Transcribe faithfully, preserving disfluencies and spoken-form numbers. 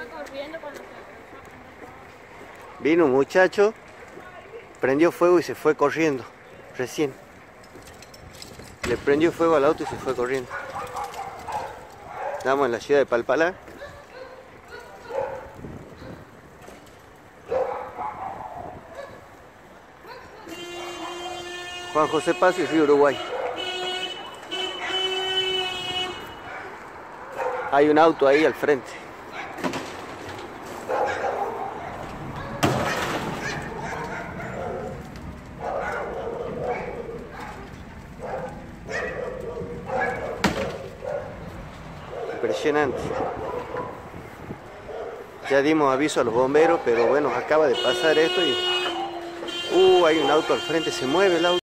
Vino un muchacho, prendió fuego y se fue corriendo, recién. Le prendió fuego al auto y se fue corriendo. Estamos en la ciudad de Palpalá. Juan José Paz y Río Uruguay. Hay un auto ahí al frente. Impresionante. Ya dimos aviso a los bomberos, pero bueno, acaba de pasar esto y... Uh, hay un auto al frente, se mueve el auto.